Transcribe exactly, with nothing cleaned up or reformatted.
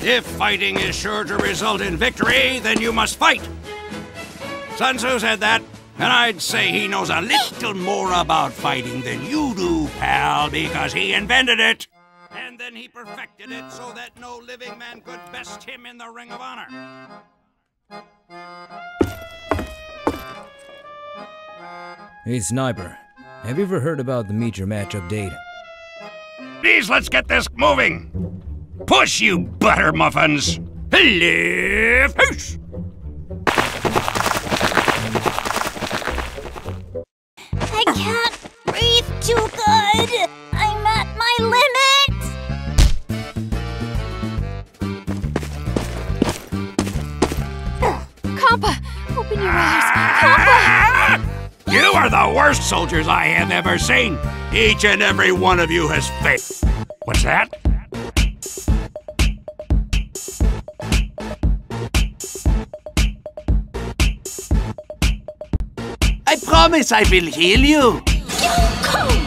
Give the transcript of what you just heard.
If fighting is sure to result in victory, then you must fight. Sun Tzu said that, and I'd say he knows a little more about fighting than you do, pal, because he invented it. And then he perfected it so that no living man could best him in the Ring of Honor. Hey, Sniper. Have you ever heard about the Meet Your Match update? Please, let's get this moving. Push, you butter muffins. Lift, push. I can't breathe too good. I'm at my limit. Kappa, open your eyes. Kappa! You are the worst soldiers I have ever seen. Each and every one of you has faith. What's that? I promise I will heal you. You come